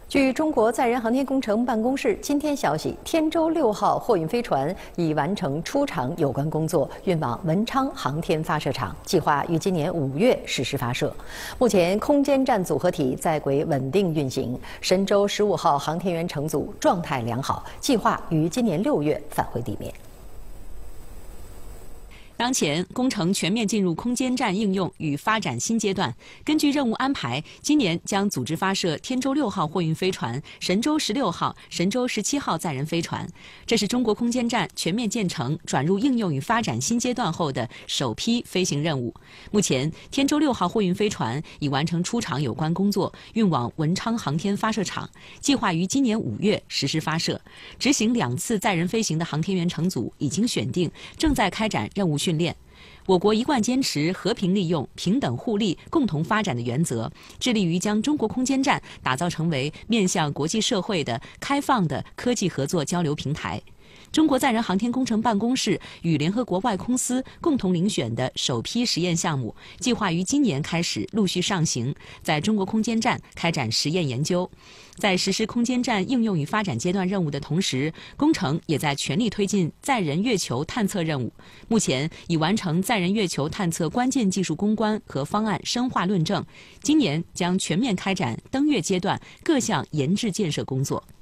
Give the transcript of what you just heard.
据中国载人航天工程办公室今天消息，天舟6号货运飞船已完成出厂有关工作，运往文昌航天发射场，计划于今年5月实施发射。目前，空间站组合体在轨稳定运行，神舟15号航天员乘组状态良好，计划于今年6月返回地面。 当前，工程全面进入空间站应用与发展新阶段。根据任务安排，今年将组织发射天舟6号货运飞船、神舟16号、神舟17号载人飞船。这是中国空间站全面建成、转入应用与发展新阶段后的首批飞行任务。目前，天舟6号货运飞船已完成出厂有关工作，运往文昌航天发射场，计划于今年5月实施发射。执行2次载人飞行的航天员乘组已经选定，正在开展任务训练。我国一贯坚持和平利用、平等互利、共同发展的原则，致力于将中国空间站打造成为面向国际社会的开放的科技合作交流平台。 中国载人航天工程办公室与联合国外空司共同遴选的首批实验项目，计划于今年开始陆续上行，在中国空间站开展实验研究。在实施空间站应用与发展阶段任务的同时，工程也在全力推进载人月球探测任务。目前已完成载人月球探测关键技术攻关和方案深化论证，今年将全面开展登月阶段各项研制建设工作。